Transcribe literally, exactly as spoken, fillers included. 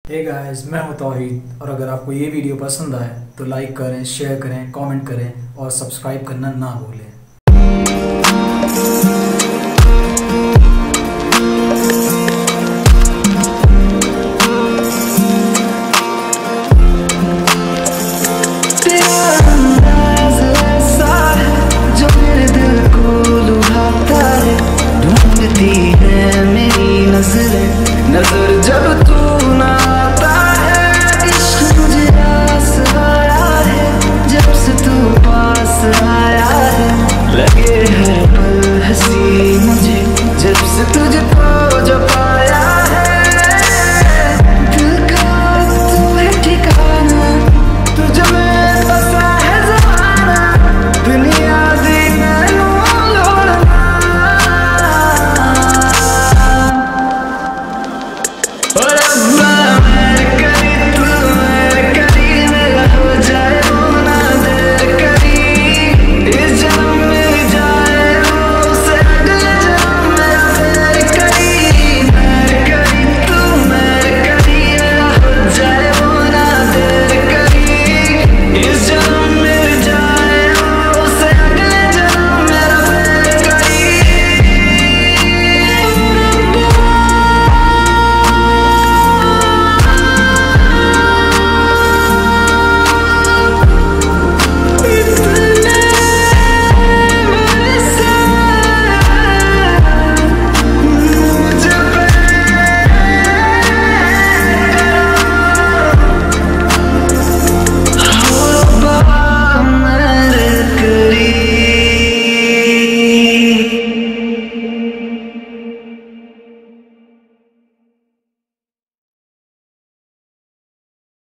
Hey guys, मैं हूं तौहीद और अगर आपको ये वीडियो पसंद आए तो लाइक करें, शेयर करें, कमेंट करें और सब्सक्राइब करना ना भूलें।